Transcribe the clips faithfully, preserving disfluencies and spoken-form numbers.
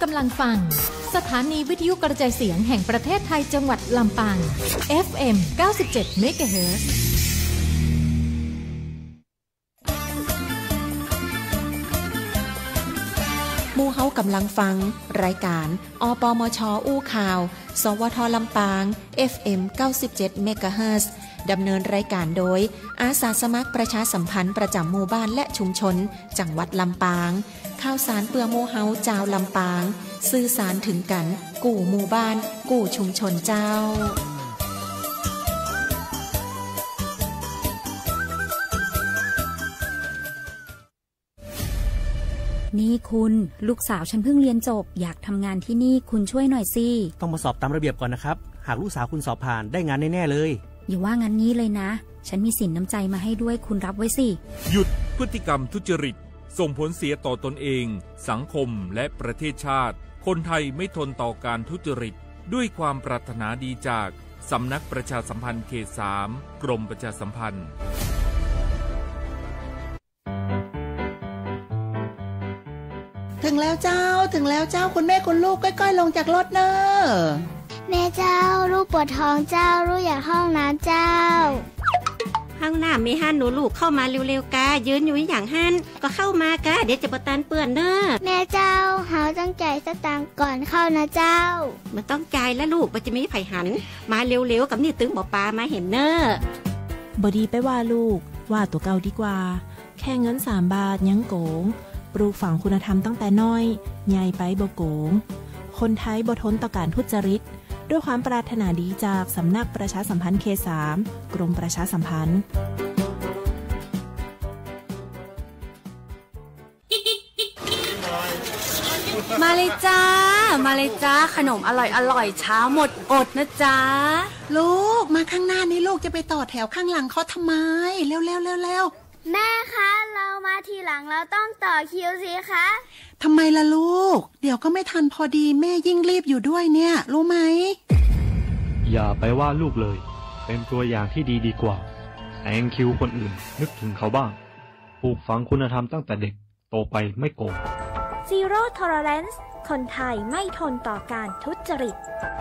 ำลังฟังสถานีวิทยุกระจายเสียงแห่งประเทศไทยจังหวัดลำปาง เอฟ เอ็ม เก้าสิบเจ็ด เมกะเฮิรตซ์หมู่เฮากำลังฟังรายการอปมชอู้ข่าวสวทลำปาง เอฟ เอ็ม เก้าสิบเจ็ด เมกะเฮิรตซ์ ดำเนินรายการโดยอาสาสมัครประชาสัมพันธ์ประจำหมู่บ้านและชุมชนจังหวัดลำปางข่าวสารเปื่อหมู่เฮาเจ้าลำปางสื่อสารถึงกันกู้หมู่บ้านกู้ชุมชนเจ้านี่คุณลูกสาวฉันเพิ่งเรียนจบอยากทำงานที่นี่คุณช่วยหน่อยสิต้องมาสอบตามระเบียบก่อนนะครับหากลูกสาวคุณสอบผ่านได้งานแน่ๆเลยอย่าว่างั้นนี้เลยนะฉันมีสินน้ำใจมาให้ด้วยคุณรับไว้สิหยุดพฤติกรรมทุจริตส่งผลเสียต่อตนเองสังคมและประเทศชาติคนไทยไม่ทนต่อการทุจริตด้วยความปรารถนาดีจากสำนักประชาสัมพันธ์เขตสามกรมประชาสัมพันธ์ถึงแล้วเจ้าถึงแล้วเจ้าคุณแม่คุณลูกก้อยๆลงจากรถเนอะแม่เจ้าลูกปวดท้องเจ้าลูกอยากห้องน้ำเจ้าห้องน้ำมีฮั่นหนูลูกเข้ามาเร็วๆกายืนอยู่อย่างฮั่นก็เข้ามากาเดี๋ยวจะบ่ตันเปื้อนเด้อแม่เจ้าเฮาต้องจ่ายสตางค์ก่อนเข้านะเจ้ามันต้องจ่ายแล้วลูกบ่จะมีไผหันมาเร็วๆกับนี่ตึงบ่ปามาเห็นเด้อบ่ดีไปว่าลูกว่าตัวเก่าดีกว่าแค่เงินสามบาทยังโกงปลูกฝังคุณธรรมตั้งแต่น้อยใหญ่ไปบ่โกงคนไทยบ่ทนต่อการทุจริตด้วยความปรารถนาดีจากสำนักประชาสัมพันธ์เขตสามกรมประชาสัมพันธ์มาเลยจ้ามาเลยจ้าขนมอร่อยอร่อยเช้าหมดอดนะจ้าลูกมาข้างหน้านี้ลูกจะไปต่อแถวข้างหลังเขาทำไมเร็วเร็วเร็วเร็วแม่คะเรามาทีหลังเราต้องต่อคิวสิคะทำไมล่ะลูกเดี๋ยวก็ไม่ทันพอดีแม่ยิ่งรีบอยู่ด้วยเนี่ยรู้ไหมอย่าไปว่าลูกเลยเป็นตัวอย่างที่ดีดีกว่าแองคิวคนอื่นนึกถึงเขาบ้างปลูกฝังคุณธรรมตั้งแต่เด็กโตไปไม่โกง Zero Tolerance คนไทยไม่ทนต่อการทุจริต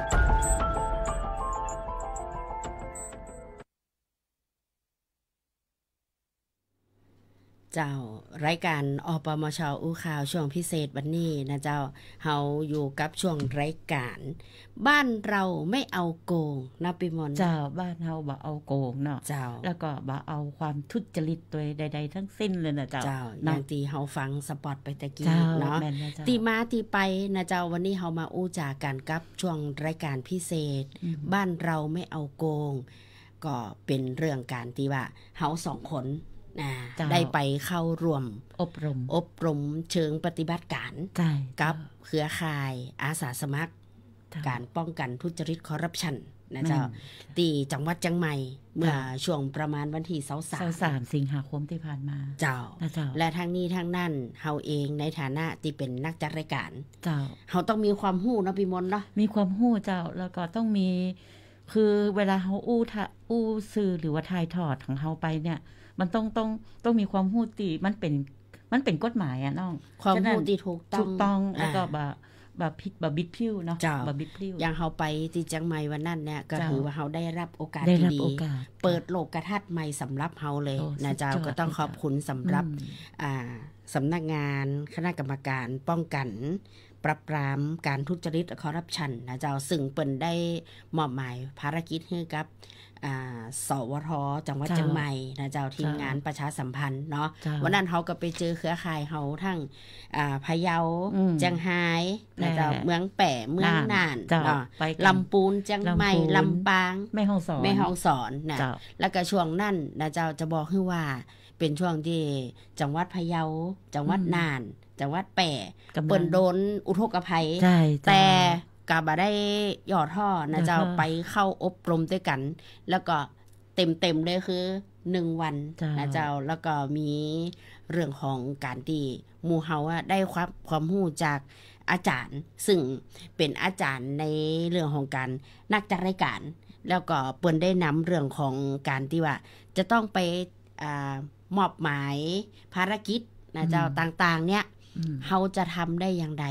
เจ้ารายการอปมช.อู้ข่าวช่วงพิเศษวันนี้นะเจ้าเฮาอยู่กับช่วงรายการบ้านเราไม่เอาโกงนะปิมอนเจ้าบ้านเฮาบ่เอาโกงเนาะเจ้าแล้วก็บ่เอาความทุจริตตัวใดๆทั้งสิ้นเลยนะเจ้าเจ้าอย่างที่เฮาฟังสปอตไปตะกี้เนาะตีมาตีไปนะเจ้าวันนี้เฮามาอู้จากันกับช่วงรายการพิเศษบ้านเราไม่เอาโกงก็เป็นเรื่องการที่ว่าเฮาสองคนได้ไปเข้าร่วมอบรมอบรมเชิงปฏิบัติการกับเครือข่ายอาสาสมัครการป้องกันทุจริตคอร์รัปชันนะเจ้าที่จังหวัดเชียงใหม่เมื่อช่วงประมาณวันที่ยี่สิบสามสิงหาคมที่ผ่านมาเจ้าและทางนี้ทางนั้นเฮาเองในฐานะที่เป็นนักจัดรายการเจ้าเฮาต้องมีความรู้เนาะพี่มนต์เนาะมีความรู้เจ้าแล้วก็ต้องมีคือเวลาเฮาอู้อู้สื่อหรือว่าถ่ายทอดของเฮาไปเนี่ยมันต้องต้องต้องมีความรู้ที่มันเป็นมันเป็นกฎหมายอ่ะน้องความรู้ที่ถูกต้องถูกต้องแล้วก็บ่บ่ผิดบ่บิดพลิ้วเนาะบ่บิดพลิ้วอย่างเฮาไปที่เชียงใหม่วันนั้นเนี่ยก็ถือว่าเฮาได้รับโอกาสดีเปิดโลกทัศน์ใหม่สำหรับเฮาเลยนะเจ้าก็ต้องขอบคุณสำหรับอ่าสำนักงานคณะกรรมการป้องกันปราบปรามการทุจริตคอร์รัปชันนะเจ้าซึ่งเปิ้นได้มอบหมายภารกิจให้กับอ่าสวทจังหวัดเชียงใหม่นะเจ้าทีมงานประชาสัมพันธ์เนาะวันนั้นเฮาก็ไปเจอเครือข่ายเฮาทั้งอ่าพะเยาเชียงรายนะเจ้าเมืองแป่เมืองน่านเนาะลำพูนเชียงใหม่ลำปางแม่ฮ่องสอนแม่ฮ่องสอนนะแล้วก็ช่วงนั้นนะเจ้าจะบอกให้ว่าเป็นช่วงที่จังหวัดพะเยาจังหวัดน่านจังหวัดแป่เปิ้นโดนอุทกภัยแต่ก็บ่ได้ย่อท่อนะเจ้าไปเข้าอบรมด้วยกันแล้วก็เต็มๆเลยคือหนึ่งวันนะเจ้าแล้วก็มีเรื่องของการที่หมู่เฮาได้ความความรู้จากอาจารย์ซึ่งเป็นอาจารย์ในเรื่องของการนักจัดรายการแล้วก็เปิ้นได้นำเรื่องของการที่ว่าจะต้องไปอ่ามอบหมายภารกิจนะเจ้าต่างๆเนี่ยเฮาจะทำได้อย่างไร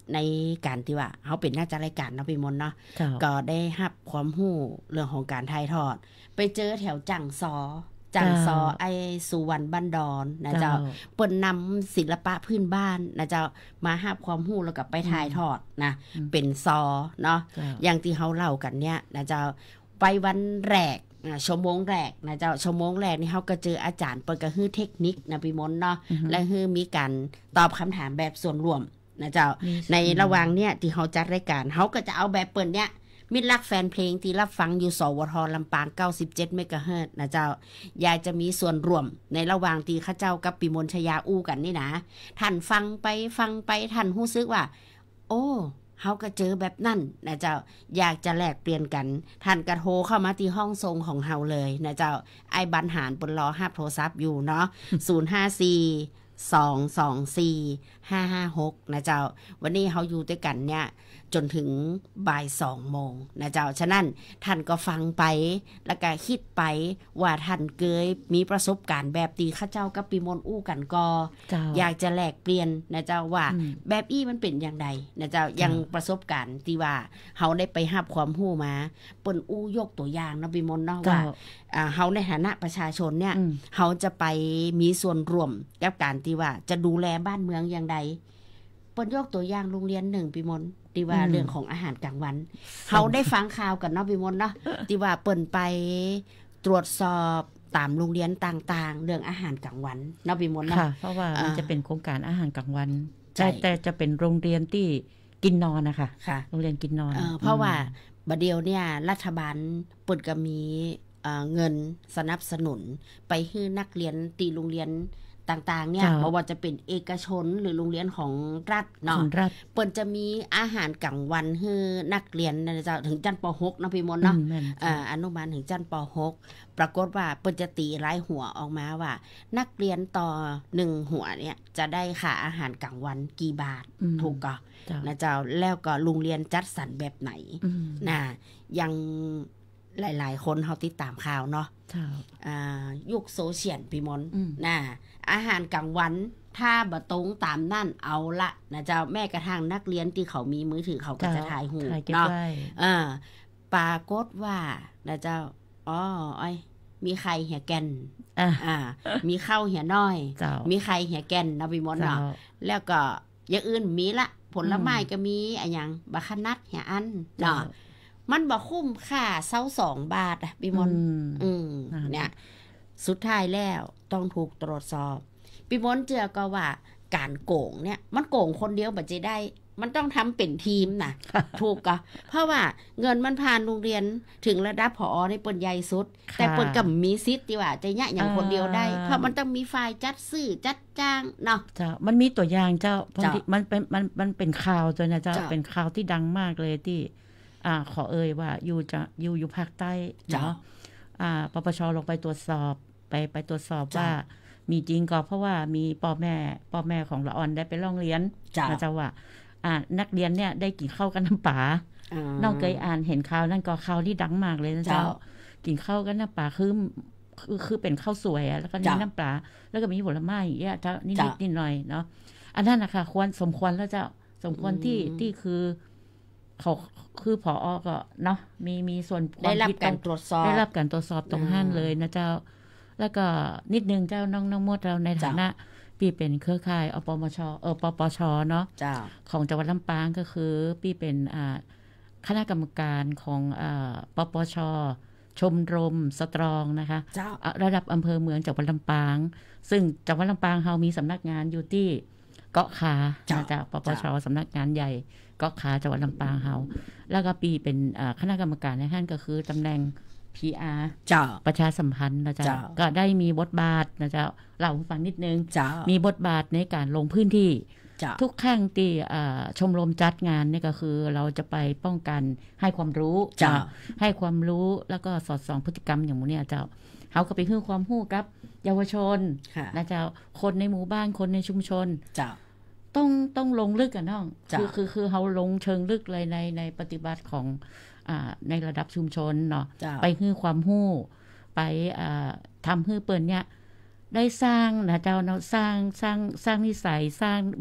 ในการที่ว่าเฮาเป็นนักจัดรายการเนาะพี่มนต์เนาะก็ได้รับความรู้เรื่องของการถ่ายทอดไปเจอแถวจังซอจังซอไอสุวรรณบ้านดอนนะเจ้าเปิ้นนำศิลปะพื้นบ้านนะเจ้ามารับความรู้แล้วก็ไปถ่ายทอดนะเป็นซอเนาะอย่างที่เฮาเล่ากันเนี่ยนะเจ้าไปวันแรกชั่วโมงแรกนะเจ้าชั่วโมงแรกนี่เฮาก็เจออาจารย์เปิ้นก็ฮื้อเทคนิคนะพี่มนต์เนาะและฮื้อมีการตอบคำถามแบบส่วนรวมนะเจ้าในระหว่างเนี่ยที่เฮาจัดรายการเฮาก็จะเอาแบบเปิ้นเนี่ยมิตรรักแฟนเพลงที่รับฟังอยู่สวทลำปางเก้าสิบเจ็ดเมกะเฮิรตซ์นะเจ้ายายจะมีส่วนร่วมในระหว่างที่ข้าเจ้ากับปิมนชยาอู้กันนี่นะท่านฟังไปฟังไปท่านรู้สึกว่าโอ้เฮาก็เจอแบบนั่นนะเจ้าอยากจะแลกเปลี่ยนกันท่านก็โทรเข้ามาที่ห้องทรงของเฮาเลยนะเจ้าไอ้บรรหารปนรอรับโทรศัพท์อยู่เนาะศูนย์ ห้า สี่ สอง สอง สี่ ห้า ห้า หกนะเจ้าวันนี้เฮาอยู่ด้วยกันเนี่ยจนถึงบ่ายสองโมงนะเจ้าฉะนั้นท่านก็ฟังไปแล้วก็คิดไปว่าท่านเคยมีประสบการณ์แบบตีข้าเจ้ากับปิมนอู้กันก็อยากจะแลกเปลี่ยนนะเจ้าว่าแบบอี้มันเป็นอย่างไรนะเจ้ายังประสบการณ์ที่ว่าเฮาได้ไปรับความรู้มาเปิ้นอู้ยกตัวอย่างนะปิมนเนาะว่าอ่าเฮาในฐานะประชาชนเนี่ยเฮาจะไปมีส่วนร่วมกับการที่ว่าจะดูแลบ้านเมืองอย่างใดเปิ้นยกตัวอย่างโรงเรียนหนึ่งปิมนที่ว่าเรื่องของอาหารกลางวันเฮาได้ฟังข่าวกันเนาะพี่มนต์เนาะที่ว่าเปิ้นไปตรวจสอบตามโรงเรียนต่างๆเรื่องอาหารกลางวันเนาะพี่มนต์เนาะเพราะว่ามันจะเป็นโครงการอาหารกลางวันแต่แต่จะเป็นโรงเรียนที่กินนอนนะคะโรงเรียนกินนอนเออเพราะว่าบัดเดียวเนี่ยรัฐบาลเปิ้นก็มีเงินสนับสนุนไปให้นักเรียนตีโรงเรียนต่างๆเนี่ยบ่ว่าจะเป็นเอกชนหรือโรงเรียนของรัฐเนาะเปิ้นจะมีอาหารกลางวันให้นักเรียนนะเจ้าถึงชั้นป หก เนาะพี่มนต์เนาะอ่าอนุบาลถึงชั้นป หกปรากฏว่าเปิ้นจะตีรายหัวออกมาว่านักเรียนต่อหนึ่งหัวเนี่ยจะได้ค่าอาหารกลางวันกี่บาทถูกก็นะเจ้าแล้วก็โรงเรียนจัดสรรแบบไหนนะยังหลายๆคนเฮาติดตามข่าวเนาะอ่ายุคโซเชียลพี่มนต์นะอาหารกลางวันถ้าบ่ตรงตามนั่นเอาละนะเจ้าแม่กระทั่งนักเรียนที่เขามีมือถือเขาก็จะถ่ายรูปเนาะอ่าปรากฏว่านะเจ้าอ๋ออ้อยมีไข่เหี่ยแก่นอ่ามีข้าวเหี่ยน้อยมีไข่เหี่ยแก่นนะพี่มนต์เนาะแล้วก็อย่างอื่นมีละผลไม้ก็มีอะหยังบักขนัดเหี่ยอันเนาะมันบ่คุ้มค่าเซาสองบาทอ่ะพี่มนต์อืมเนี่ยสุดท้ายแล้วต้องถูกตรวจสอบพี่มนต์เจือก็ว่าการโกงเนี่ยมันโกงคนเดียวบ่จะได้มันต้องทำเป็นทีมนะ ถูกก็เพราะว่าเงินมันผ่านโรงเรียนถึงระดับผอในเปิ้นใหญ่สุดแต่เปิ้นก็มีสิทธิ์ที่ว่าจะยะอย่างคนเดียวได้เพราะมันต้องมีฝ่ายจัดซื้อจัดจ้างเนาะเจ้ามันมีตัวอย่างเจ้ามันเป็นมันมันเป็นข่าวตัวนะเจ้าเป็นข่าวที่ดังมากเลยที่อ่าขอเอ่ยว่าอยู่จะอยู่อยู่ภาคใต้เนาะอ่าปปชลงไปตรวจสอบไปไปตรวจสอบว่ามีจริงก็เพราะว่ามีพ่อแม่พ่อแม่ของละอ่อนได้ไปร้องเรียนนะเจ้าว่าอ่านักเรียนเนี่ยได้กินข้าวกันน้ำปลาน้องเคยอ่านเห็นข่าวนั่นก็ข่าวที่ดังมากเลยนะเจ้ากินข้าวกันน้ำปลาคือคือคือเป็นข้าวสวยอ่ะแล้วก็มีน้ำปลาแล้วก็มีผลไม้อย่างเงี้ยถ้านิดนิดหน่อยเนาะอันนั้นนะคะควรสมควรแล้วเจ้าสมควรที่ที่คือเขาคือผอ.ก็เนาะมีมีส่วนได้รับการตรวจสอบได้รับการตรวจสอบตรงนั้นเลยนะเจ้าแล้วก็นิดนึงเจ้าน้องน้องมดเราในฐานะพี่เป็นเครือข่ายอปมชเออปปชเนาะของจังหวัดลำปางก็คือพี่เป็นอ่าคณะกรรมการของอ่าปปชชมรมสตรองนะคะระดับอำเภอเมืองจังหวัดลำปางซึ่งจังหวัดลำปางเฮามีสำนักงานอยู่ที่เกาะขาจากปปชสำนักงานใหญ่เกาะขาจังหวัดลำปางเฮาแล้วก็ปีเป็นคณะกรรมการในท่านก็คือตำแหน่ง พี อาร์ ประชาสัมพันธ์นะจ๊ะก็ได้มีบทบาทนะจ๊ะเล่าให้ฟังนิดนึงมีบทบาทในการลงพื้นที่ทุกครั้งที่ชมรมจัดงานนี่ก็คือเราจะไปป้องกันให้ความรู้ให้ความรู้แล้วก็สอดส่องพฤติกรรมอย่างหมู่เนี่ยเจ้าเขาก็ไปให้ความรู้กับเยาวชนนะเจ้าคนในหมู่บ้านคนในชุมชนต้องต้องลงลึกกันน้องคือคือคือเขาลงเชิงลึกเลยในในปฏิบัติของอ่าในระดับชุมชนเนาะไปให้ความรู้ไปอ่าทำให้เปิ้นเนี่ยได้สร้างนะเจ้าเนาะสร้างสร้างสร้างนิสัยสร้าง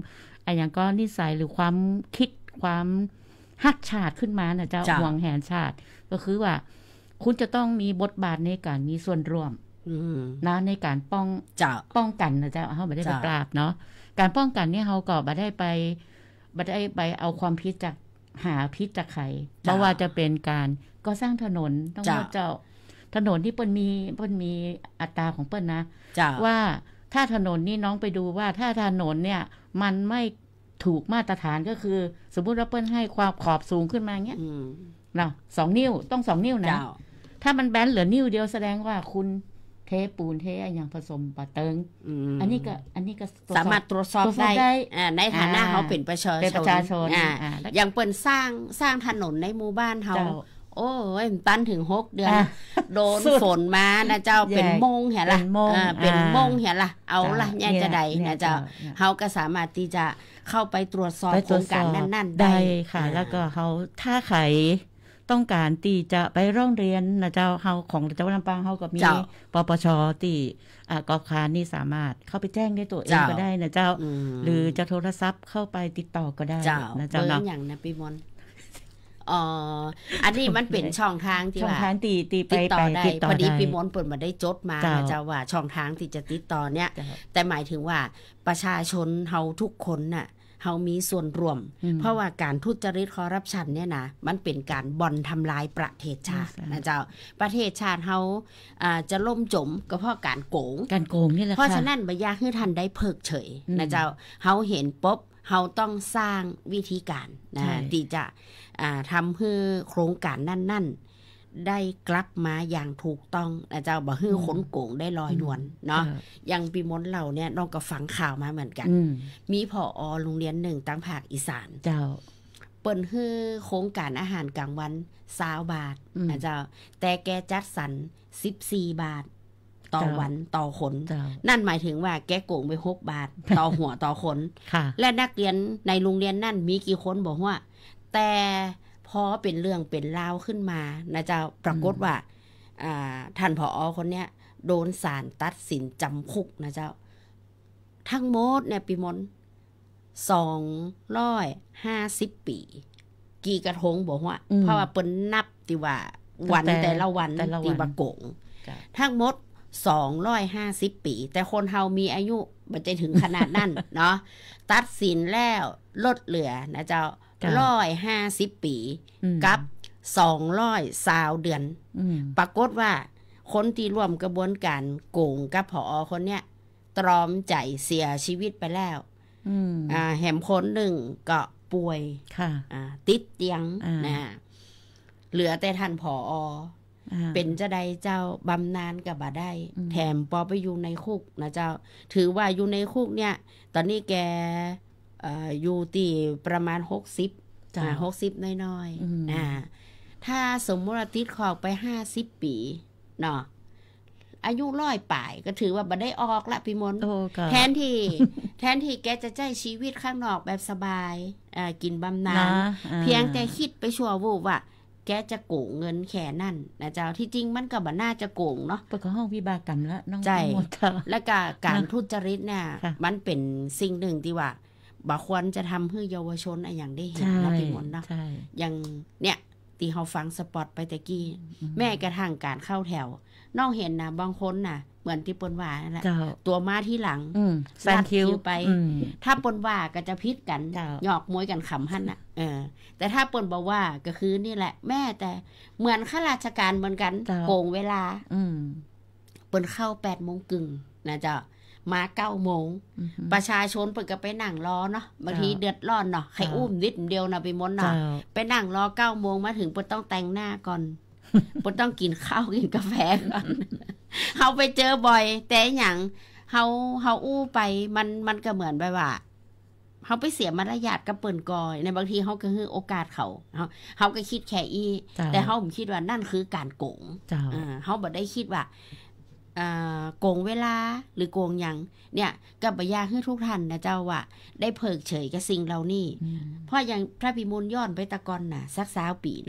ไอ้อย่างก็นิสัยหรือความคิดความฮักชาติขึ้นมานะเจ้าห่วงแหนชาติก็คือว่าคุณจะต้องมีบทบาทในการมีส่วนร่วมนะในการป้องป้องกันนะเจ้าเฮาไม่ได้ไปปราบเนาะการป้องกันนี่เฮาก็บ่ได้ไปบ่ได้ไปเอาความผิดจากหาพิษจากใครเพราะว่าจะเป็นการก่อสร้างถนนต้องว่าเจ้าถนนที่เปิ้นมีเปิ้นมีอัตราของเปิ้นนะว่าถ้าถนนนี่น้องไปดูว่าถ้าถนนเนี่ยมันไม่ถูกมาตรฐานก็คือสมมุติว่าเปิ้นให้ความขอบสูงขึ้นมาเงี้ยเนาะสองนิ้วต้องสองนิ้วนะถ้ามันแบนเหลือนิ้วเดียวแสดงว่าคุณเทปูนเทอย่างผสมปะเติงอันนี้ก็อันนี้ก็สามารถตรวจสอบได้ในฐานะเขาเป็นประชาชนเป็นประชาชนอย่างเปิ้นสร้างสร้างถนนในหมู่บ้านเฮาโอ้ยตันถึงหกเดือนโดนฝนมานะเจ้าเป็นมงเห็นล่ะเป็นมงเห็นล่ะเอาล่ะแย่จะใดนะเจ้าเฮาก็สามารถที่จะเข้าไปตรวจสอบโครงการนั้นๆได้ค่ะแล้วก็เฮาถ้าใครต้องการที่จะไปร้องเรียนนะเจ้าเฮาของจังหวัดลำปางเฮาก็มีปปชที่อ่ากอบคารนี่สามารถเข้าไปแจ้งได้ตัวเองก็ได้นะเจ้าหรือจะโทรศัพท์เข้าไปติดต่อก็ได้นะเจ้าเนาะอย่างนะพี่มนอ๋ออันนี้มันเป็นช่องทางที่ว่าช่องทางตีตีไปต่อได้พอดีพี่มนเปิดมาได้จดมานะเจ้าว่าช่องทางที่จะติดต่อเนี่ยแต่หมายถึงว่าประชาชนเฮาทุกคนน่ะเฮามีส่วนร่วมเพราะว่าการทุจริตคอร์รัปชันเนี่ยนะมันเป็นการบ่อนทำลายประเทศชาตินะเจ้าประเทศชาติเฮาอ่าจะล่มจมก็เพราะการโกงการโกงนี่แหละค่ะเพราะฉะนั้นบ่อยากให้ท่านได้เพิกเฉยนะเจ้าเฮาเห็นปุ๊บเฮาต้องสร้างวิธีการนะที่จะอ่าทำให้โครงการนั่นๆได้กลับมาอย่างถูกต้องนะเจ้าบ่ให้คนโกงได้ลอยนวลเนาะอย่างปีมนเราเนี่ยน้องก็ฟังข่าวมาเหมือนกันมีผอ.โรงเรียนหนึ่งตั้งภาคอีสานเจ้าเปิ้นให้โครงการอาหารกลางวันยี่สิบบาทนะเจ้าแต่แกจัดสรรสิบสี่บาทต่อวันต่อคนนั่นหมายถึงว่าแกโกงไปหกบาทต่อหัวต่อคนและนักเรียนในโรงเรียนนั่นมีกี่คนบอกว่าแต่พอเป็นเรื่องเป็นราวขึ้นมานะเจ้าปรากฏว่าท่านผอ.คนเนี้ยโดนศาลตัดสินจำคุกนะเจ้าทั้งหมดเนี่ยปีมนสองร้อยห้าสิบปีกี่กระทงบอกว่าเพราะว่าเปิ้นนับที่ว่าวันแต่ละวันที่ว่าโกงทั้งหมดสองร้อยห้าสิบปีแต่คนเฮามีอายุบ่จะถึงขนาดนั้น เนาะตัดสินแล้วลดเหลือนะเจ้าหนึ่งร้อยห้าสิบปีกับสองร้อยยี่สิบเดือนปรากฏว่าคนที่ร่วมกระบวนการโกงกับผอ.คนเนี้ยตรอมใจเสียชีวิตไปแล้วอ่าแหมคนหนึ่งก็ป่วยค่ะอ่าติดเตียงนะเหลือแต่ท่านผอ.เป็นจะได้เจ้าบำนาญกับบ่ได้แถมปอไปอยู่ในคุกนะเจ้าถือว่าอยู่ในคุกเนี่ยตอนนี้แกเอ่ออยู่ที่ประมาณหกสิบอ่าหกสิบน้อยๆอ่าถ้าสมมุติว่าติดคุกไปห้าสิบปีเนาะอายุร้อยป่ายก็ถือว่าบ่ได้ออกละพี่มนแทนที่แทนที่แกจะใช้ชีวิตข้างนอกแบบสบายอ่ากินบำนาญเพียงแต่คิดไปชั่ววูบว่าแกจะโกงเงินแค่นั่นนะเจ้าที่จริงมันก็บ่น่าจะโกงเนาะเปิดห้องวิบากกรรมแล้วน้องหมดและก็การทุจริตเนี่ยมันเป็นสิ่งหนึ่งที่ว่าบ่ควรจะทำให้เยาวชนอะไรอย่างได้เห็นนะพี่มนต์นะอย่างเนี่ยที่เฮาฟังสปอตไปตะกี้แม้กระทั่งการเข้าแถวน้องเห็นนะบางคนน่ะเหมือนที่ปนว่านั่นแหละตัวมาที่หลังแซงคิวไปถ้าปนว่าก็จะพิษกันหยอกมวยกันขำหั่นน่ะเออแต่ถ้าปนบอกว่าก็คือนี่แหละแม่แต่เหมือนข้าราชการเหมือนกันโกงเวลาปนเข้าแปดโมงครึ่งนะเจ้ามาเก้าโมงประชาชนเปิดก็ไปนั่งรอเนาะบางทีเดือดร้อนเนาะใครอุ้มนิดเดียวนะไปมดเนาะไปนั่งรอเก้าโมงมาถึงปนต้องแต่งหน้าก่อนปนต้องกินข้าวกินกาแฟก่อนเฮาไปเจอบ่อยแต่อย่างเฮาเฮาอู้ไปมันมันก็เหมือนแบบว่าเฮาไปเสียมารยาทกับเปิ้นก่อยในบางทีเฮาก็คือโอกาสเขาเฮาเฮาก็คิดแค่อีแต่เฮาผมคิดว่านั่นคือการโกงอ่าเฮาบ่ได้คิดว่าอ่าโกงเวลาหรือโกงหยังเนี่ยก็บ่อยากให้ทุกท่านนะเจ้าว่าได้เพิกเฉยกับสิ่งเหล่านี้เพราะอย่างพระพิมลย้อนไปตะกอนน่ะสักสามปีเนาะ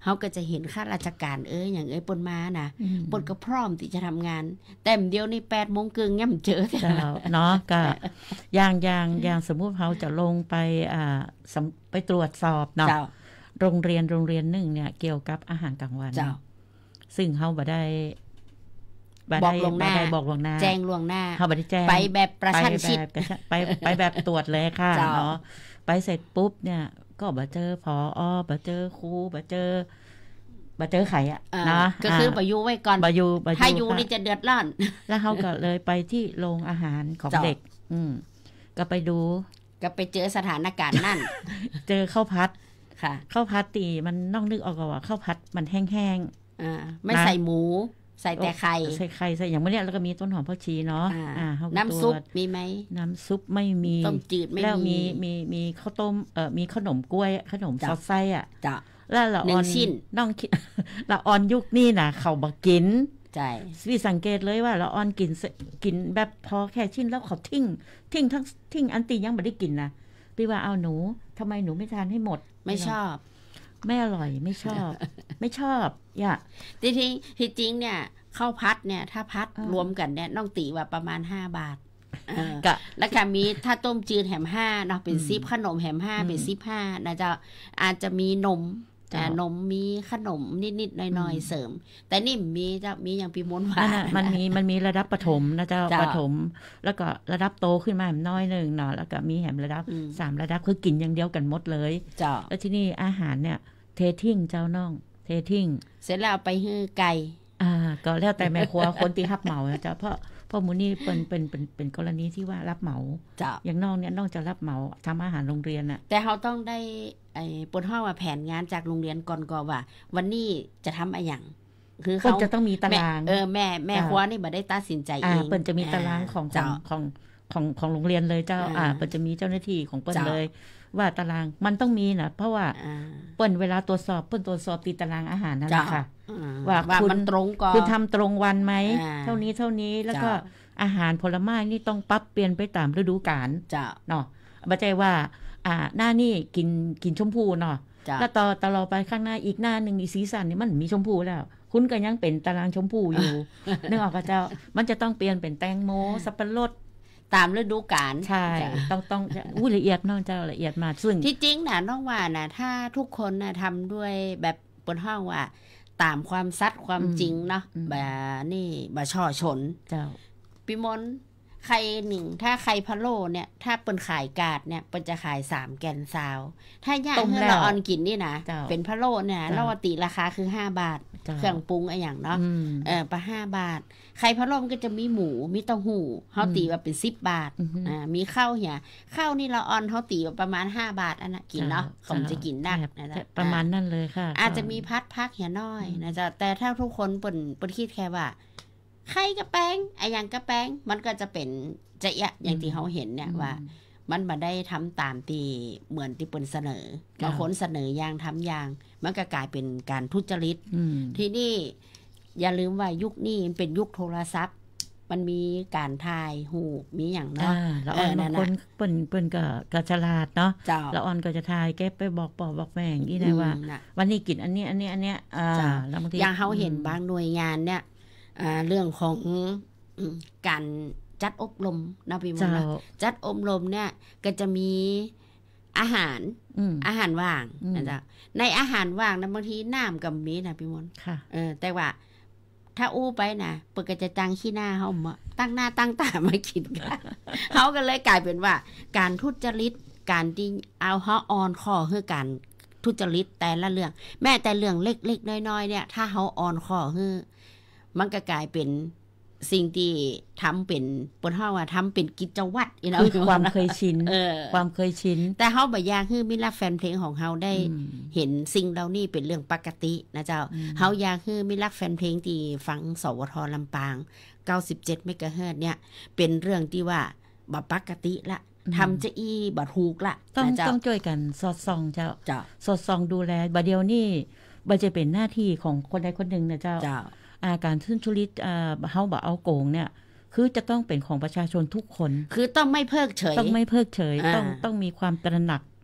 เฮาก็จะเห็นข้าราชการเอ้ยอย่างเอ้ยปนมานะปนก็พร้อมที่จะทำงานแต่เดียวนี่แปดโมงครึ่งย่ำเจอเนาะก็อย่างอย่างอย่างสมมุติเฮาจะลงไปอ่าไปตรวจสอบเนาะโรงเรียนโรงเรียนหนึ่งเนี่ยเกี่ยวกับอาหารกลางวันซึ่งเฮาบ่ได้บอกลวงหน้าบอกลวงหน้าแจ้งลวงหน้าเฮาบ่ได้แจ้งไปแบบประชันชิดไปไปแบบตรวจเลยค่ะเนาะไปเสร็จปุ๊บเนี่ยก็บ่เจอผอบ่เจอครูบ่เจอบ่เจอไขอ่ะนะก็คือบ่อยู่ไว้ก่อนบ่อยู่บ่อยู่ถ้าอยู่นี่จะเดือดร้อนแล้วเฮาก็เลยไปที่โรงอาหารของเด็กอืมก็ไปดูก็ไปเจอสถานการณ์นั่นเจอข้าวผัดค่ะข้าวผัดตีมันนอกนึกออกว่าข้าวผัดมันแห้งๆอ่าไม่ใส่หมูใส่แต่ไข่ใส่ไข่ใส่อย่างเมื่อนี้แล้วก็มีต้นหอมผักชีเนาะอ่าน้ำซุปมีไหมน้ำซุปไม่มีต้มจืดไม่มีแล้วมีมีมีข้าวต้มเอ่อมีขนมกล้วยขนมซอสไส้อ่ะจ้ะแล้วละออนน้องคิดละออนยุคนี้น่ะเขาบ่กินใช่พี่สังเกตเลยว่าละออนกินกินแบบพอแค่ชิ้นแล้วเขาทิ้งทิ้งทั้งทิ้งอันตียังไม่ได้กินนะพี่ว่าเอาหนูทำไมหนูไม่ทานให้หมดไม่ชอบไม่อร่อยไม่ชอบไม่ชอบอย่าจริงที่จริงเนี่ยข้าวพัดเนี่ยถ้าพัดรวมกันเนี่ยน้องตีว่าประมาณห้าบาทแล้วก็มีถ้าต้มจืดแหมห้าเนาะเป็นซิปขนมแหมห้าเป็นซิปห้านะจะอาจจะมีนมแต่นมมีขนมนิดๆหน่อยๆเสริมแต่นี่มีจะมีอย่างปีม้วนหวานมันมีมันมีระดับประถมนะเจ้าประถมแล้วก็ระดับโตขึ้นมาแหมน้อยนึงเนาะแล้วก็มีแหมระดับสามระดับคือกินอย่างเดียวกันหมดเลยแล้วที่นี่อาหารเนี่ยเททิ้งเจ้าน้องเททิ้งเสร็จแล้วไปฮื้อไก่อ่าก็แล้วแต่แม่ครัวคนที่รับเหมาเจ้าเพราะเพราะมูนี่เป็นเป็นเป็นเป็นกรณีที่ว่ารับเหมาอย่างน้องเนี่ยน้องจะรับเหมาทำอาหารโรงเรียนน่ะแต่เขาต้องได้ไอ้ปนห้องว่าแผนงานจากโรงเรียนก่อนก็ว่าวันนี้จะทำอะไรอย่างคือเขาจะต้องมีตารางเออแม่แม่ครัวนี่บ่ได้ตัดสินใจเองเปิ้นจะมีตารางของของของของโรงเรียนเลยเจ้าอ่าเปิ้นจะมีเจ้าหน้าที่ของเปิ้นเลยว่าตารางมันต้องมีนะเพราะว่าเปิ้นเวลาตรวจสอบเปิ้นตรวจสอบตีตารางอาหารนั่นแหละค่ะว่าคุณมันตรงก่อนคุณทำตรงวันไหมเท่านี้เท่านี้แล้วก็อาหารผลไม้นี่ต้องปรับเปลี่ยนไปตามฤดูกาลเนาะบ่ใช่ว่าอ่าหน้านี่กินกินชมพูเนาะแล้วต่อตลอดไปข้างหน้าอีกหน้านึงอีสีสันนี่มันมีชมพูแล้วคุณก็ยังเป็นตารางชมพูอยู่ นึกออกก็เจ้ามันจะต้องเปลี่ยนเป็นแตงโมสับปะรดตามฤดูกาลใช่ต้องต้องอุ้ยละเอียดน้องเจ้าละเอียดมากซึ่งที่จริงน่ะน้องว่าน่ะถ้าทุกคนน่ะทำด้วยแบบบนห้องว่าตามความซัดความจริงเนาะแบบนี่บ่ช่อชนเจ้าพี่มนไข่หนึ่งถ้าไข่พะโล้เนี่ยถ้าเปิ้นขายกาดเนี่ยเปิ้นจะขายสามแกนซาวถ้าย่างให้เราออนกินนี่นะเป็นพะโล้เนี่ยเราตีราคาคือห้าบาทเครื่องปรุงอะไรอย่างเนาะเออประห้าบาทไข่พะโล้มันก็จะมีหมูมีเต้าหู้เฮาตีว่าเป็นสิบบาทอ่ามีข้าวเหี่ยข้าวนี่เราออนเฮาตีว่าประมาณห้าบาทอันน่ะกินเนาะผมจะกินนักนะประมาณนั้นเลยค่ะอาจจะมีพัดพักเหี่ยน้อยนะจ๊ะแต่ถ้าทุกคนเปิ้นเปิ้นคิดแค่ว่าไข่กระแป้งไอ้อย่างกระแป้งมันก็จะเป็นจะยะอย่างที่เขาเห็นเนี่ยว่ามันบ่ได้ทำตามที่เหมือนที่เปิ้นเสนอบางคนเสนออย่างทำอย่างมันก็กลายเป็นการทุจริตที่นี่อย่าลืมว่ายุคนี้เป็นยุคโทรศัพท์มันมีการถ่ายรูปมีอย่างเนาะแล้วอ่อนบางคนเปิ้นเปิ้นก็ก็ฉลาดเนาะแล้วอ่อนก็จะถ่ายเก็บไปบอกปอบอกแม่งอีได้ว่าวันนี้กินอันนี้อันนี้อันเนี้ยอ่าแล้วบางทีอย่างเฮาเห็นบางหน่วยงานเนี่ยอ่าเรื่องของการจัดอบรมนะพี่มนต์จัดอบรมเนี่ยก็จะมีอาหารอาหารว่างนะจ๊ะในอาหารว่างนะบางทีน้ำก็มีนะพี่มนต์เออแต่ว่าถ้าอู้ไปนะเปิดก็จะจังขี้หน้าเฮามาตั้งหน้าตั้งตามากินกันเฮาก็เลยกลายเป็นว่าการทุจริตการที่เอาเฮาออนคอคือการทุจริตแต่ละเรื่องแม้แต่เรื่องเล็กๆน้อยๆเนี่ยถ้าเฮาออนคอคือมันก็กลายเป็นสิ่งที่ทำเป็นปนห้าว่าทำเป็นกิจวัตรคือความเคยชินความเคยชินแต่เฮาบ่อยากให้มิตรแฟนเพลงของเฮาได้เห็นสิ่งเหล่านี้เป็นเรื่องปกตินะเจ้าเฮาอยากให้มิตรแฟนเพลงที่ฟังสวทลำปางเก้าสิบเจ็ดเมกะเฮิรตซ์เนี่ยเป็นเรื่องที่ว่าบ่ปกติละทำจะอี้บ่ถูกละต้องต้องช่วยกันสอดส่องเจ้าสอดส่องดูแลบ่เดียวนี่บ่จะเป็นหน้าที่ของคนใดคนหนึ่งนะเจ้าอาการทุจริตอ่าเฮาบ่เอาโกงเนี่ยคือจะต้องเป็นของประชาชนทุกคนคือต้องไม่เพิกเฉยต้องไม่เพิกเฉยต้องต้องมีความตระหนัก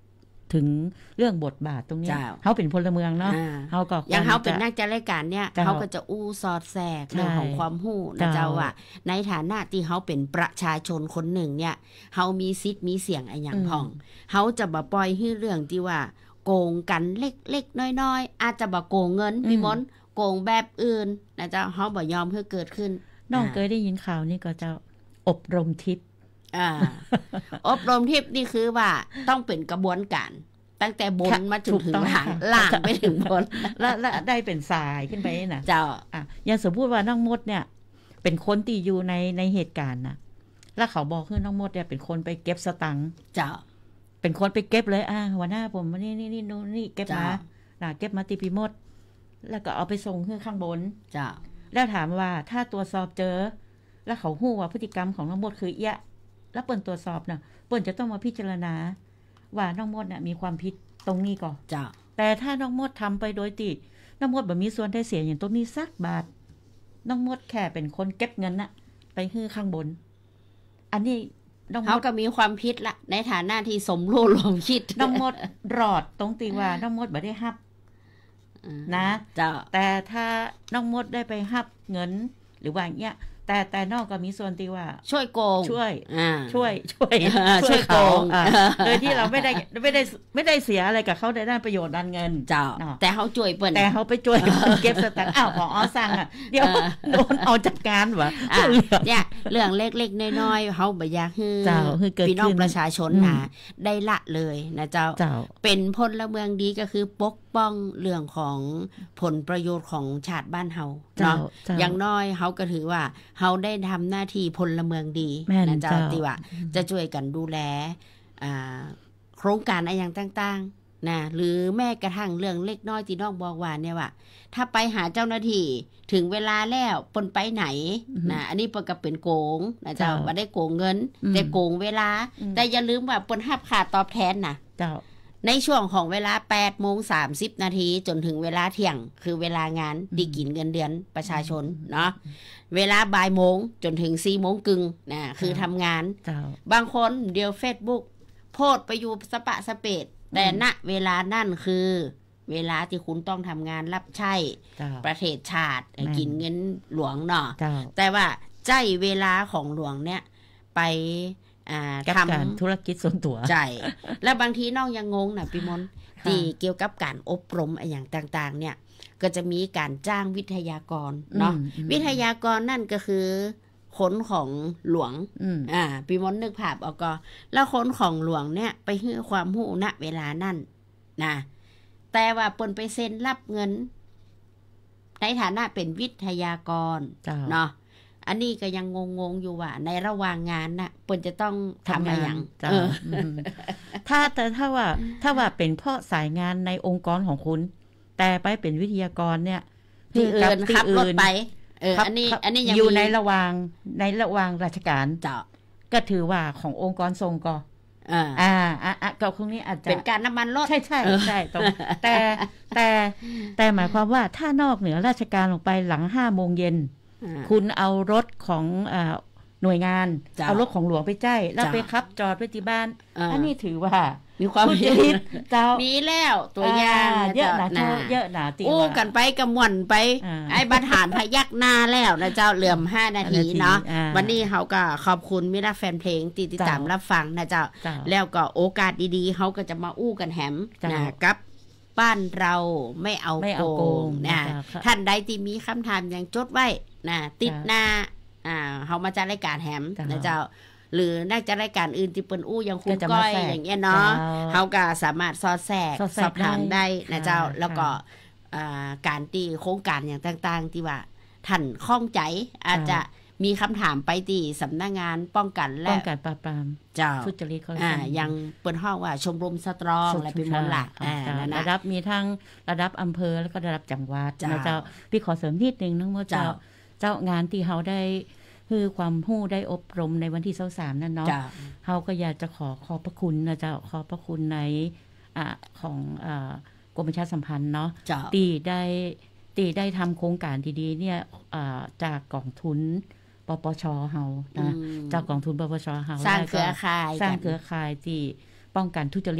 ถึงเรื่องบทบาทตรงนี้เฮาเป็นพลเมืองเนาะเฮาก็อย่างเฮาเป็นนักจัดรายการเนี่ยเฮาก็จะอู้สอดแทรกเรื่องของความรู้นะเจ้าว่าในฐานะที่เฮาเป็นประชาชนคนหนึ่งเนี่ยเฮามีสิทธิ์มีเสียงอะไรอย่างพ่องเฮาจะบ่ปล่อยให้เรื่องที่ว่าโกงกันเล็กๆน้อยๆอาจจะบ่โกงเงินพี่มนโกงแบบอื่นนะเจ้าเฮาบ่ยอมให้เกิดขึ้นน้องเคยได้ยินข่าวนี่ก็จะอบรมทิพย์อ่าอบรมทิพย์นี่คือว่าต้องเป็นกระบวนการตั้งแต่บนมาจนถึงล่างล่างไปถึงบนแล้วได้เป็นสายขึ้นไปน่ะเจ้าอ่ะอย่างสมมุติว่าน้องมดเนี่ยเป็นคนที่อยู่ในในเหตุการณ์น่ะแล้วเขาบอกคือน้องมดเนี่ยเป็นคนไปเก็บสตังค์เจ้าเป็นคนไปเก็บเลยอ่ะหัวหน้าผมนี่นี่นี่นี่เก็บมาน่ะเก็บมาติพิมดแล้วก็เอาไปส่งขึ้นข้างบนเจ้าแล้วถามว่าถ้าตรวจสอบเจอแล้วเขาฮู้ว่าพฤติกรรมของน้องมดคือเอี้ยแล้วเปิ้นตรวจสอบน่ะเปิ้นจะต้องมาพิจารณาว่าน้องมดน่ะมีความผิดตรงนี้ก่อนจ้ะแต่ถ้าน้องมดทำไปโดยที่น้องมดบ่มีส่วนได้เสียอย่างตรงนี้สักบาทน้องมดแค่เป็นคนเก็บเงินน่ะไปฮื้อข้างบนอันนี้น้องมดเฮาก็มีความผิดละในฐานะที่สมรู้ร่วมคิดน้องมดรอดตรงที่ว่าน้องมดบ่ได้รับนะจ้ะแต่ถ้าน้องมดได้ไปรับเงินหรือว่าอย่างเงี้ยแต่แต่นอกก็มีส่วนที่ว่าช่วยโกงช่วยช่วยช่วยช่วยโกงโดยที่เราไม่ได้ไม่ได้ไม่ได้เสียอะไรกับเขาในด้านประโยชน์ด้านเงินเจ้าแต่เขาช่วยเปิ้นแต่เขาไปช่วยเก็บสตางค์อ้าวผอสั่งอ่ะเดี๋ยวโดนเอาจัดการวะเนี่ยเรื่องเล็กๆน้อยๆเฮาบ่อยากให้พี่น้องประชาชนน่ะได้ละเลยนะเจ้าเป็นพลเมืองดีก็คือปกป้องเรื่องของผลประโยชน์ของชาติบ้านเฮาเนาะอย่างน้อยเฮาก็ถือว่าเฮาได้ทำหน้าที่พลเมืองดีนะเจ้าที่ว่าจะช่วยกันดูแลโครงการอะไรอย่างต่างๆนะหรือแม้กระทั่งเรื่องเล็กน้อยที่น้องบอกว่าเนี่ยว่าถ้าไปหาเจ้าหน้าที่ถึงเวลาแล้วปนไปไหนนะอันนี้ปนก็เป็นโกงนะเจ้าว่าได้โกงเงินแต่โกงเวลาแต่อย่าลืมว่าปนรับค่าตอบแทนนะเจ้าในช่วงของเวลา แปดโมงสามสิบ นาทีจนถึงเวลาเที่ยงคือเวลางานดีกินเงินเดือนประชาชนเนาะเวลาบ่ายโมงจนถึง สี่โมงกึ่งนะคือทำงานบางคนเดี๋ยว Facebook โพสต์ไปอยู่สปะสเปดแต่ณเวลานั่นคือเวลาที่คุณต้องทำงานรับใช้ประเทศชาติกินเงินหลวงเนาะแต่ว่าใจเวลาของหลวงเนี่ยไปทำธุรกิจส่วนตัวใช่แล้วบางทีน้องยังงงนะพี่มนที่เกี่ยวกับการอบรมอะไรอย่างต่างๆเนี่ยก็จะมีการจ้างวิทยากรเนาะวิทยากรนั่นก็คือคนของหลวงอ่าพี่มนนึกภาพออกก็แล้วคนของหลวงเนี่ยไปให้ความรู้ณเวลานั่นนะแต่ว่าเปิ้นไปเซ็นรับเงินในฐานะเป็นวิทยากรเนาะอันนี้ก็ยังงงๆอยู่ว่าในระหว่างงานน่ะเปิ้นจะต้องทำอะไรอย่างถ้าแต่ถ้าว่าถ้าว่าเป็นเพราะสายงานในองค์กรของคุณแต่ไปเป็นวิทยากรเนี่ยที่อื่นขับรถไปเอออันนี้อันนี้ยังอยู่ในระหว่างในระหว่างราชการเจ้าก็ถือว่าขององค์กรทรงก็อ่าอ่าอ่ะก็คงนี้อาจจะเป็นการน้ำมันรถใช่ใช่ใช่ตรงแต่แต่แต่หมายความว่าถ้านอกเหนือราชการลงไปหลังห้าโมงเย็นคุณเอารถของอ่าหน่วยงานเอารถของหลวงไปใช้แล้วไปขับจอดไว้ที่บ้านอันนี้ถือว่ามีความผิดเจ้ามีแล้วตัวอย่างเยอะนะเยอะนะติอู้กันไปกำม่วนไปไอ้บรรหารพยักหน้าแล้วนะเจ้าเหลื่อมห้านาทีเนาะวันนี้เฮาก็ขอบคุณมิตรแฟนเพลงที่ติดตามรับฟังนะเจ้าแล้วก็โอกาสดีๆเฮาก็จะมาอู้กันแหมนะกับบ้านเราไม่เอาโกงนะท่านใดที่มีคำถามอย่างจดไว้นะติดหน้าอ่าเฮามาจัดรายการแหมนะเจ้าหรือนักจัดรายการอื่นที่เปิ้นอู้อย่างคุณก้อยอย่างเงี้ยเนาะเฮาก็สามารถสอดแทรกสอบถามได้นะเจ้าแล้วก็อ่าการที่โครงการอย่างต่างๆที่ว่าท่านข้องใจอาจจะมีคำถามไปที่สำนักงานป้องกันและป้องกันปราบปรามเจ้าทุจริตคอร์รัปชันอ่ายังเปิ้นฮ้องว่าชมรมสตรองและเป็นหมดล่ะอ่าระดับมีทั้งระดับอำเภอแล้วก็ระดับจังหวัดนะเจ้าพี่ขอเสริมนิดนึงน้องโมเจ้าเจ้างานที่เฮาได้คือความรู้ได้อบรมในวันที่ยี่สิบสามนั่นเนาะเฮาก็อยากจะขอขอบพระคุณนะเจ้าขอบพระคุณในอ่าของอ่ากรมประชาสัมพันธ์เนาะที่ได้ที่ได้ทำโครงการดีๆเนี่ยอ่าจากกองทุนปปชเฮานะจากกองทุนปปชเฮาสร้างเครือข่ายสร้างเครือข่ายที่ป้องกันทุจริต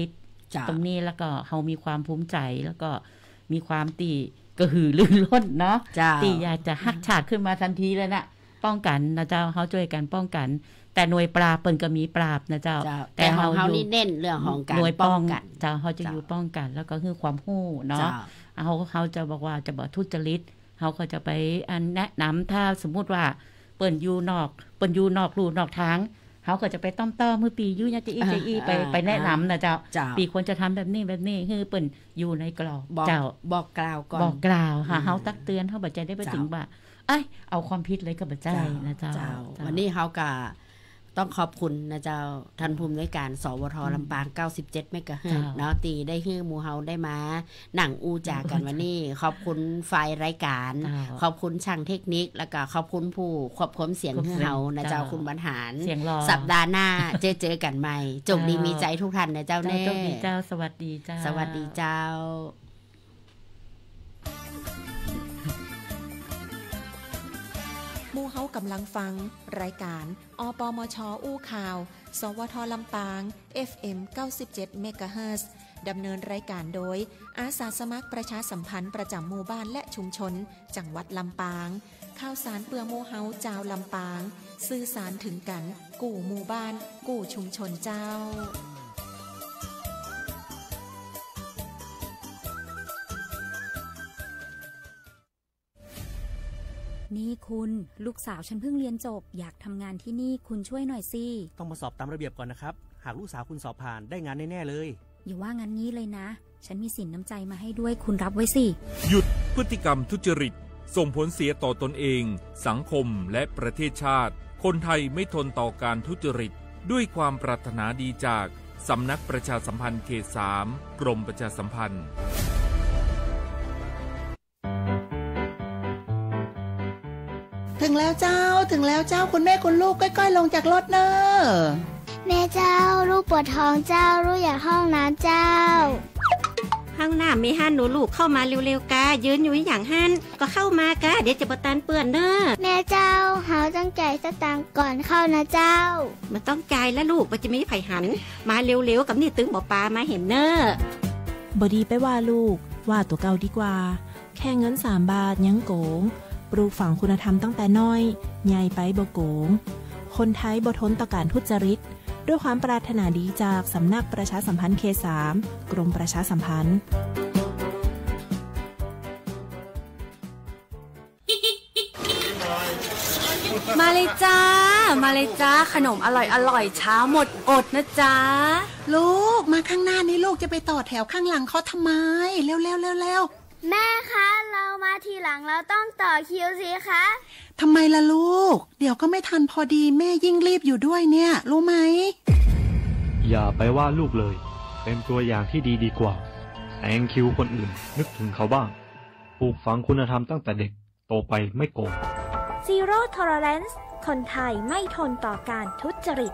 ตรงนี้แล้วก็เฮามีความภูมิใจแล้วก็มีความตีกระหือรือร้นเนาะตีอยากจะฮักชาติขึ้นมาทันทีเลยนะป้องกันนะเจ้าเฮาช่วยกันป้องกันแต่หน่วยปราบเปิ้นก็มีปราบนะเจ้าแต่เฮานี่เน้นเรื่องของการป้องกันเจ้าเฮาจะอยู่ป้องกันแล้วก็คือความรู้เนาะเฮาเฮาจะบอกว่าจะบ่ทุจริตเฮาก็จะไปอันแนะนำถ้าสมมุติว่าเปิ้นอยู่นอกเปิ้นอยู่นอกลู่นอกทางเฮาก็จะไปต้อมๆมือปีอยู่เนี่ยจะอีจะอีไปไปแนะนำนะเจ้าปีควรจะทำแบบนี้แบบนี้คือเปิ้นอยู่ในกรอบเจ้าบอกกล่าวก่อนบอกกล่าวค่ะเฮาตักเตือนเฮาบ่ใจได้ไปถึงว่าเอ้ยเอาความผิดเลยก็บ่ใจนะเจ้าวันนี้เฮาก็ต้องขอบคุณนะเจ้าท่านผู้อำนวยการสวทลำปางเก้าสิบเจ็ดเมกะเฮิรตซ์เนาะตีได้ฮื้อหมู่เฮาได้มาหนังอูจากันวันนี้ขอบคุณฝ่ายรายการขอบคุณช่างเทคนิคแล้วก็ขอบคุณผู้ควบคุมเสียงเฮานะเจ้าคุณบรรหารสัปดาห์หน้าเจอเจอกันใหม่จงดีมีใจทุกท่านนะเจ้าแน่จงดีเจ้าสวัสดีเจ้าสวัสดีเจ้าหมู่เฮากำลังฟังรายการอปมชอู้ข่าวสวทลำปาง เอฟ เอ็ม เก้าสิบเจ็ด เมกะเฮิรตซ์ดำเนินรายการโดยอาสาสมัครประชาสัมพันธ์ประจำหมู่บ้านและชุมชนจังหวัดลำปางข่าวสารเปื้อหมู่เฮาเจ้าลำปางสื่อสารถึงกันกู้หมู่บ้านกู้ชุมชนเจ้านี่คุณลูกสาวฉันเพิ่งเรียนจบอยากทำงานที่นี่คุณช่วยหน่อยสิต้องมาสอบตามระเบียบก่อนนะครับหากลูกสาวคุณสอบผ่านได้งานแน่ๆเลยอย่าว่างั้นงี้เลยนะฉันมีสินน้ำใจมาให้ด้วยคุณรับไว้สิหยุดพฤติกรรมทุจริตส่งผลเสียต่อตนเองสังคมและประเทศชาติคนไทยไม่ทนต่อการทุจริตด้วยความปรารถนาดีจากสำนักประชาสัมพันธ์เขตสามกรมประชาสัมพันธ์ถึงแล้วเจ้าถึงแล้วเจ้าคุณแม่คุณลูกก้อยๆลงจากรถเนอะแม่เจ้าลูกปวดท้องเจ้าลูกอยากห้องน้ำเจ้าห้องน้ำมีห้านหนูลูกเข้ามาเร็วๆกายืนอยู่อย่างหันก็เข้ามากาเดี๋ยวจะบ่ตันเปื้อนเนอะแม่เจ้าเฮาต้องจ่ายสตางค์ก่อนเข้านะเจ้ามันต้องจ่ายแล้วลูกมันจะมีไผหันมาเร็วๆกับนี่ตึงบ่ปลามาเห็นเนอะบ่ดีไปว่าลูกว่าตัวเก่าดีกว่าแค่เงินสามบาทยังโกงปลูกฝังคุณธรรมตั้งแต่น้อยใหญ่ไปบ่โกงคนไทยบ่ทนต่อการทุจริตด้วยความปรารถนาดีจากสำนักประชาสัมพันธ์เขตสามกรมประชาสัมพันธ์มาเลยจ้ามาเลยจ้าขนมอร่อยอร่อยเช้าหมดอดนะจ๊ะลูกมาข้างหน้านี่ลูกจะไปต่อแถวข้างหลังเขาทำไมเร็วเร็วเร็วเร็วแม่คะเรามาทีหลังเราต้องต่อคิวสิคะทำไมล่ะลูกเดี๋ยวก็ไม่ทันพอดีแม่ยิ่งรีบอยู่ด้วยเนี่ยรู้ไหมอย่าไปว่าลูกเลยเป็นตัวอย่างที่ดีดีกว่าแซงคิวคนอื่นนึกถึงเขาบ้างปลูกฝังคุณธรรมตั้งแต่เด็กโตไปไม่โกง Zero Tolerance คนไทยไม่ทนต่อการทุจริต